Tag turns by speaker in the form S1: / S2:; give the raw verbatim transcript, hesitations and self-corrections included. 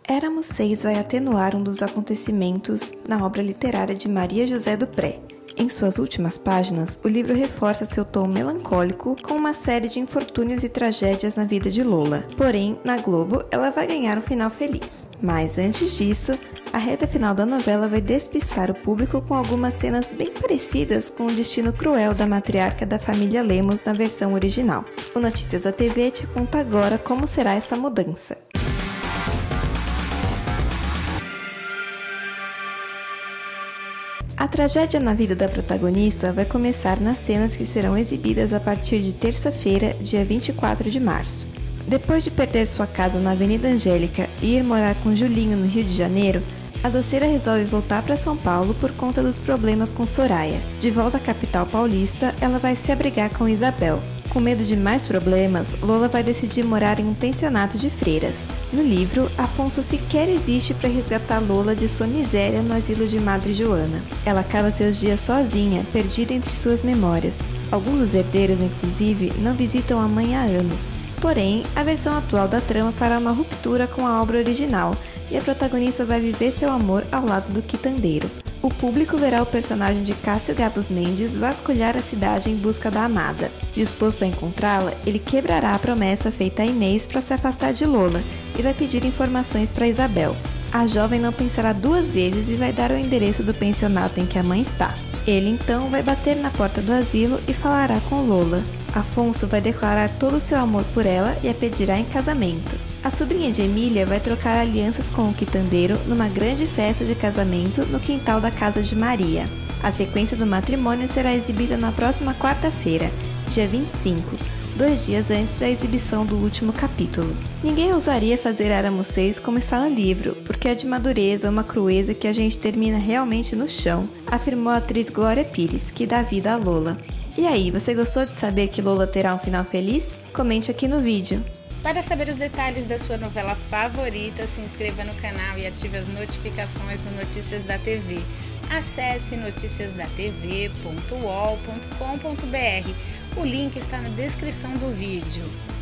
S1: Éramos Seis vai atenuar um dos acontecimentos na obra literária de Maria José do Pré. Em suas últimas páginas, o livro reforça seu tom melancólico com uma série de infortúnios e tragédias na vida de Lola. Porém, na Globo, ela vai ganhar um final feliz. Mas antes disso, a reta final da novela vai despistar o público com algumas cenas bem parecidas com o destino cruel da matriarca da família Lemos na versão original. O Notícias da T V te conta agora como será essa mudança. A tragédia na vida da protagonista vai começar nas cenas que serão exibidas a partir de terça-feira, dia vinte e quatro de março. Depois de perder sua casa na Avenida Angélica e ir morar com Julinho no Rio de Janeiro, a doceira resolve voltar para São Paulo por conta dos problemas com Soraya. De volta à capital paulista, ela vai se abrigar com Isabel. Com medo de mais problemas, Lola vai decidir morar em um pensionato de freiras. No livro, Afonso sequer existe para resgatar Lola de sua miséria no asilo de Madre Joana. Ela acaba seus dias sozinha, perdida entre suas memórias. Alguns dos herdeiros, inclusive, não visitam a mãe há anos. Porém, a versão atual da trama fará uma ruptura com a obra original e a protagonista vai viver seu amor ao lado do quitandeiro. O público verá o personagem de Cássio Gabus Mendes vasculhar a cidade em busca da amada. Disposto a encontrá-la, ele quebrará a promessa feita a Inês para se afastar de Lola e vai pedir informações para Isabel. A jovem não pensará duas vezes e vai dar o endereço do pensionato em que a mãe está. Ele então vai bater na porta do asilo e falará com Lola. Afonso vai declarar todo o seu amor por ela e a pedirá em casamento. A sobrinha de Emília vai trocar alianças com o quitandeiro numa grande festa de casamento no quintal da casa de Maria. A sequência do matrimônio será exibida na próxima quarta-feira, dia vinte e cinco, dois dias antes da exibição do último capítulo. Ninguém ousaria fazer Éramos Seis como está no livro, porque é de madureza, uma crueza que a gente termina realmente no chão, afirmou a atriz Glória Pires, que dá vida a Lola. E aí, você gostou de saber que Lola terá um final feliz? Comente aqui no vídeo.
S2: Para saber os detalhes da sua novela favorita, se inscreva no canal e ative as notificações do Notícias da T V. Acesse noticias da t v ponto u o l ponto com ponto b r. O link está na descrição do vídeo.